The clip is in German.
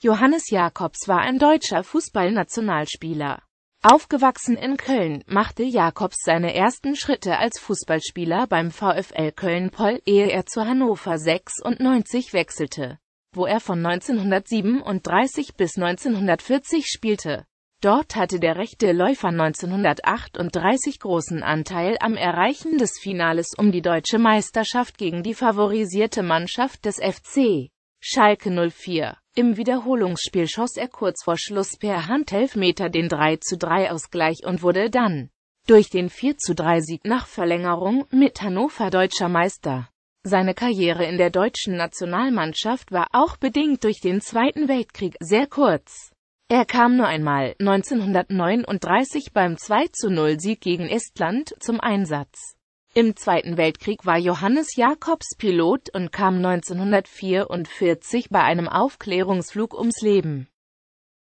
Johannes Jacobs war ein deutscher Fußballnationalspieler. Aufgewachsen in Köln, machte Jacobs seine ersten Schritte als Fußballspieler beim VfL Köln-Poll, ehe er zu Hannover 96 wechselte, wo er von 1937 bis 1940 spielte. Dort hatte der rechte Läufer 1938 großen Anteil am Erreichen des Finales um die deutsche Meisterschaft gegen die favorisierte Mannschaft des FC Schalke 04. Im Wiederholungsspiel schoss er kurz vor Schluss per Handelfmeter den 3:3-Ausgleich und wurde dann durch den 4:3-Sieg nach Verlängerung mit Hannover deutscher Meister. Seine Karriere in der deutschen Nationalmannschaft war auch bedingt durch den Zweiten Weltkrieg sehr kurz. Er kam nur einmal, 1939 beim 2:0-Sieg gegen Estland, zum Einsatz. Im Zweiten Weltkrieg war Johannes Jacobs Pilot und kam 1944 bei einem Aufklärungsflug ums Leben.